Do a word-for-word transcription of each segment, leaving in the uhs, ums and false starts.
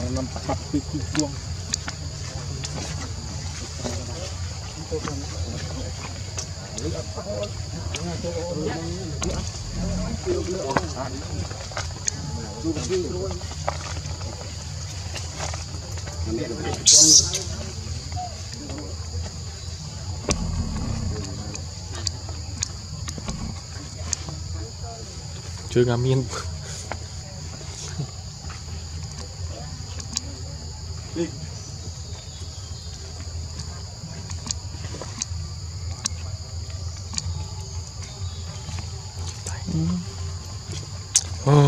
năm bắt cái chuông chưa ngắm yên oh.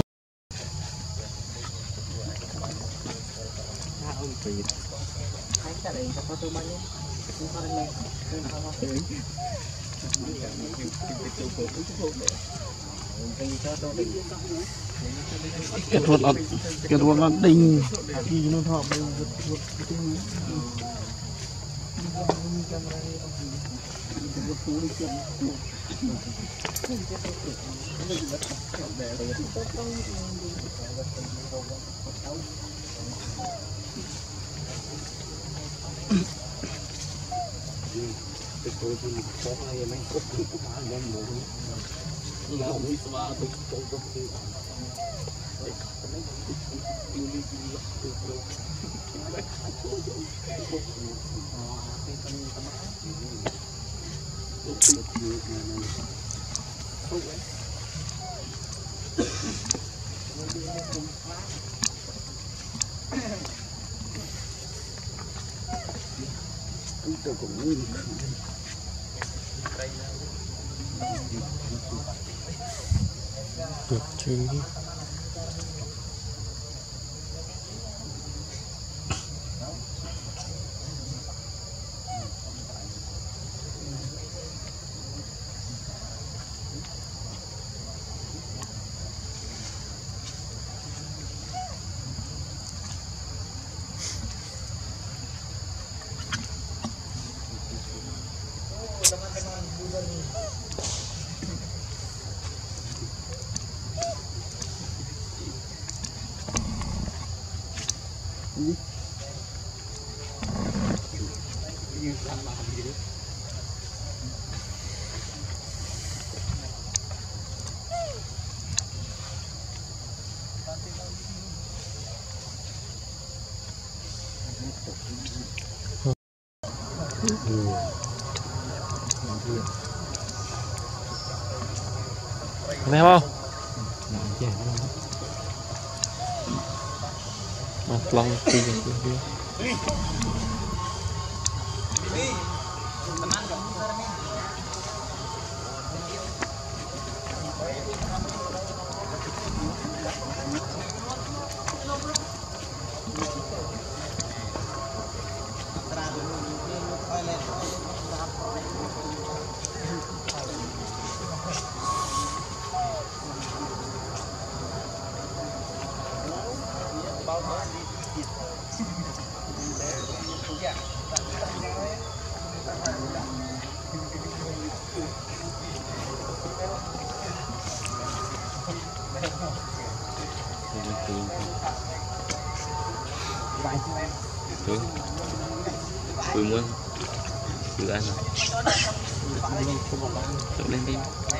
Cái ruột nó cái ruột nó đinh gì nó thọ mình được chứ. Thấy không? Mặt lòng kia kia. Tuh, tuh muốn được ăn tự lên đi.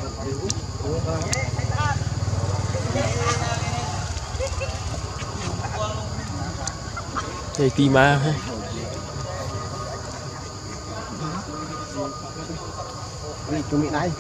Đây tì ma ha. Đây chuẩn bị đây.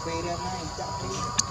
phê ra này chắc đi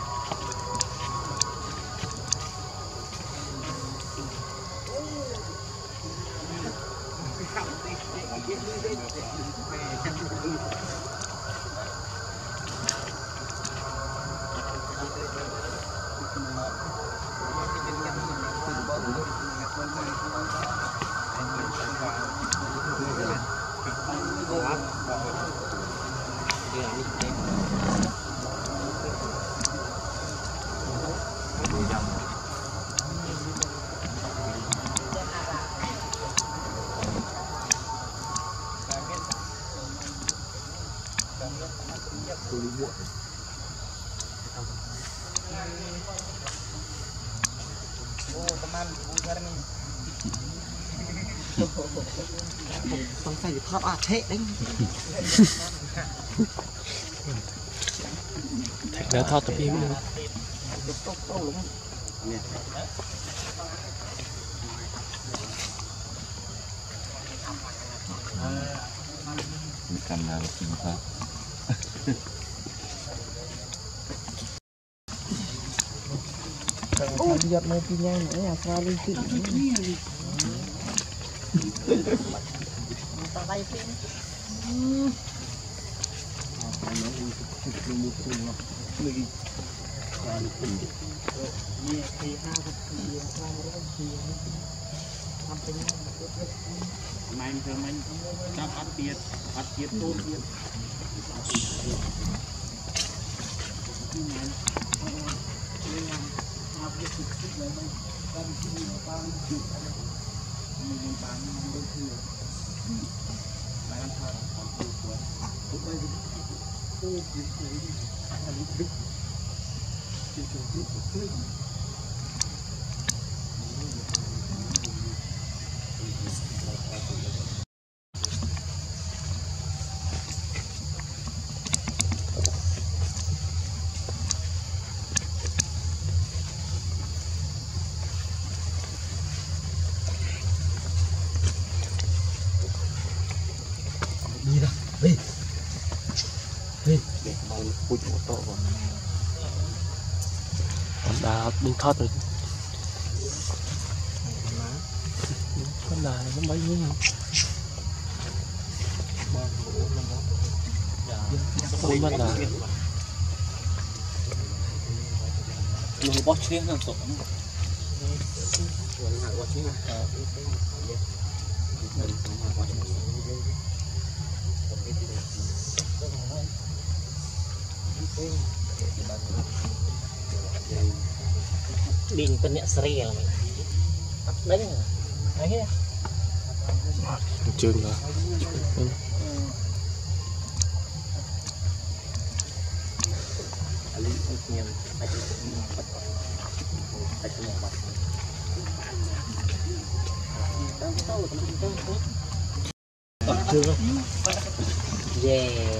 oh teman bugar nihต้องใส่ภาพอาเทะđấy Đã thoát tập im luôn. Cầm là một thôi. oh lihat mau punya ini ya selalu itu tak baik ini ini thì hai vật thì hai cái gì làm tính Mình thường mình cắp ắt tiệt, ắt tiệt tôn tiệt. đi đâu đi đi để mau cùi chỗ to vào Con đà đi thoát rồi. Con đà nó mấy nhiêu không? Bốn mắt đà. nó bó chuyên làm sổ Đình tên nhẹ sri là mình đánh đấy Trường là. chưa yeah